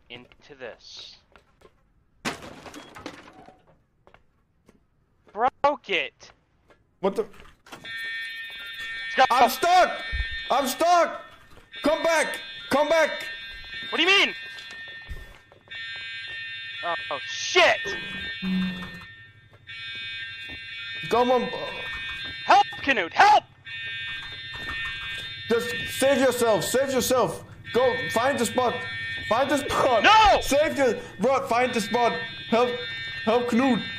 into this. Broke it. What the? Let's go. I'm stuck! I'm stuck! Come back! Come back! What do you mean? Oh shit! Come on! Help, Canute! Help! Just save yourself! Save yourself! Go! Find the spot! Find the spot! No! Save your... Bro, find the spot! Help! Help Knut!